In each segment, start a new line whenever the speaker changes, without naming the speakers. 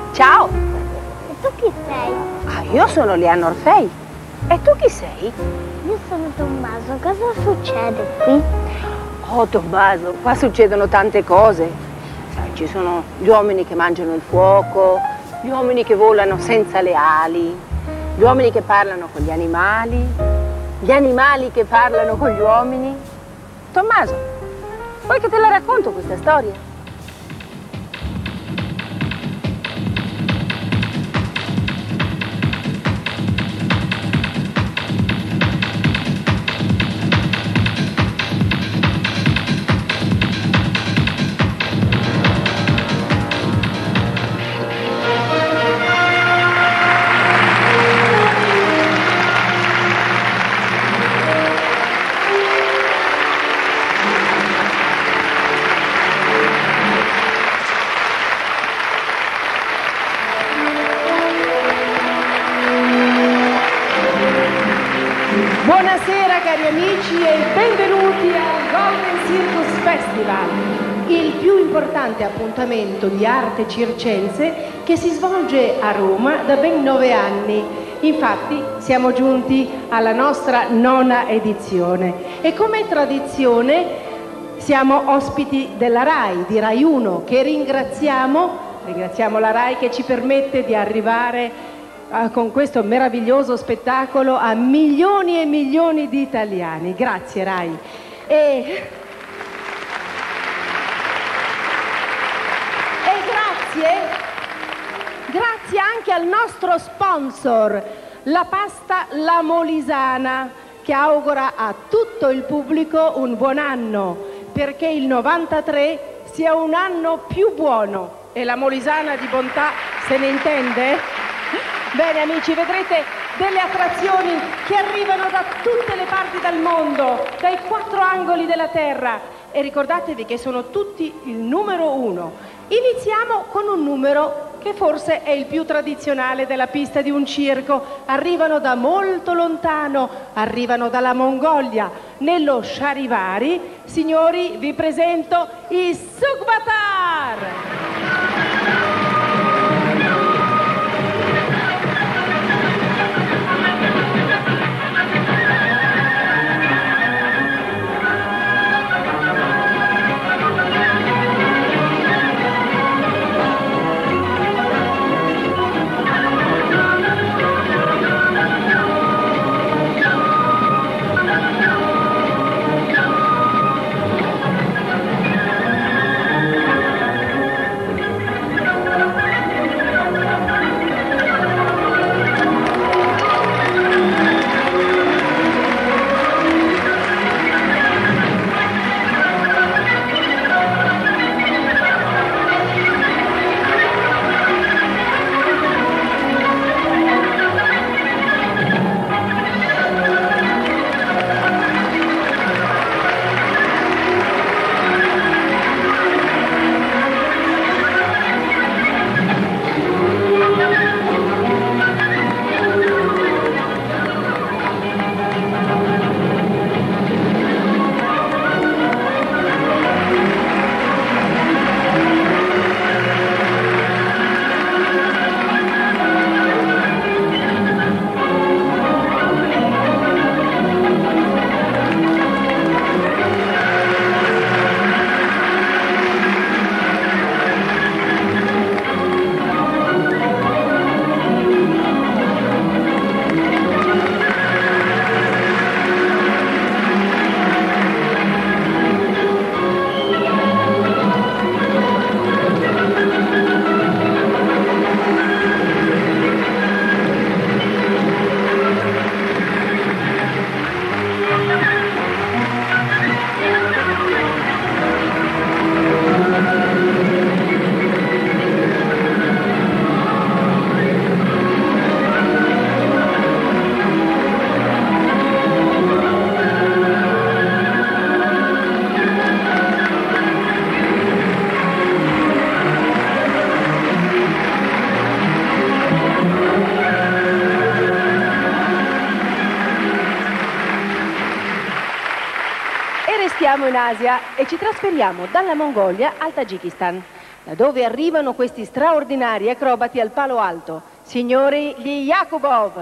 Ciao.
E tu chi sei?
Ah, io sono Liana Orfei. E tu chi sei?
Io sono Tommaso. Cosa succede qui?
Oh, Tommaso, qua succedono tante cose. Sai, ci sono gli uomini che mangiano il fuoco, gli uomini che volano senza le ali, gli uomini che parlano con gli animali che parlano con gli uomini. Tommaso, vuoi che te la racconto questa storia?
Buonasera cari amici e benvenuti al Golden Circus Festival, il più importante appuntamento di arte circense che si svolge a Roma da ben 9 anni. Infatti siamo giunti alla nostra 9ª edizione e come tradizione siamo ospiti della RAI, di Rai 1, che ringraziamo la RAI che ci permette di arrivare con questo meraviglioso spettacolo a milioni e milioni di italiani. Grazie RAI. E grazie anche al nostro sponsor, la pasta La Molisana, che augura a tutto il pubblico un buon anno, perché il 93 sia un anno più buono. E la Molisana di bontà se ne intende? Bene amici, vedrete delle attrazioni che arrivano da tutte le parti del mondo, dai 4 angoli della terra, e ricordatevi che sono tutti il numero 1. Iniziamo con un numero che forse è il più tradizionale della pista di un circo. Arrivano da molto lontano, arrivano dalla Mongolia, nello Charivari. Signori, vi presento i Sukbatar! Siamo in Asia e ci trasferiamo dalla Mongolia al Tagikistan. da dove arrivano questi straordinari acrobati al Palo Alto. Signori, gli Yakubov.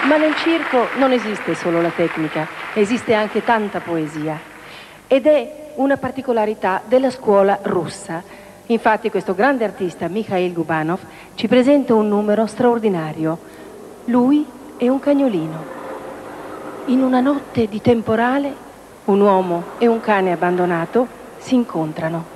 Ma nel circo non esiste solo la tecnica, esiste anche tanta poesia ed è una particolarità della scuola russa. Infatti questo grande artista, Mikhail Gubanov, ci presenta un numero straordinario. Lui è un cagnolino. In una notte di temporale, un uomo e un cane abbandonato si incontrano.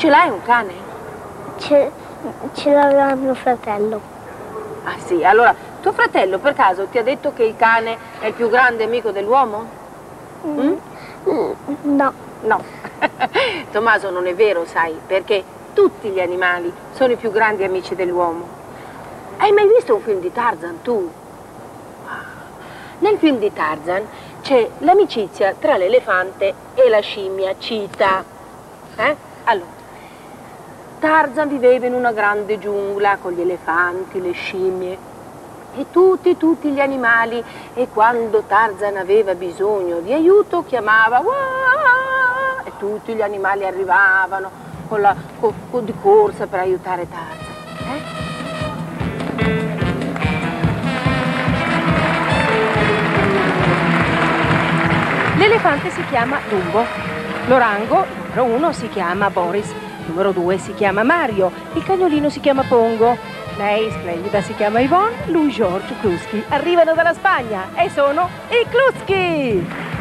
ce l'hai un cane?
Ce l'aveva mio fratello.
Ah sì, allora, tuo fratello per caso ti ha detto che il cane è il più grande amico dell'uomo?
No.
No. Tommaso, non è vero, sai, perché tutti gli animali sono i più grandi amici dell'uomo. Hai mai visto un film di Tarzan, tu? Nel film di Tarzan c'è l'amicizia tra l'elefante e la scimmia Cheetah. Allora, Tarzan viveva in una grande giungla con gli elefanti, le scimmie e tutti gli animali, e quando Tarzan aveva bisogno di aiuto chiamava "Wah!" e tutti gli animali arrivavano di corsa per aiutare Tarzan. L'elefante si chiama Dumbo, l'orango, numero 1, si chiama Boris, numero 2 si chiama Mario, il cagnolino si chiama Pongo, lei splendida si chiama Yvonne, lui George Kluski. Arrivano dalla Spagna e sono i Kluski!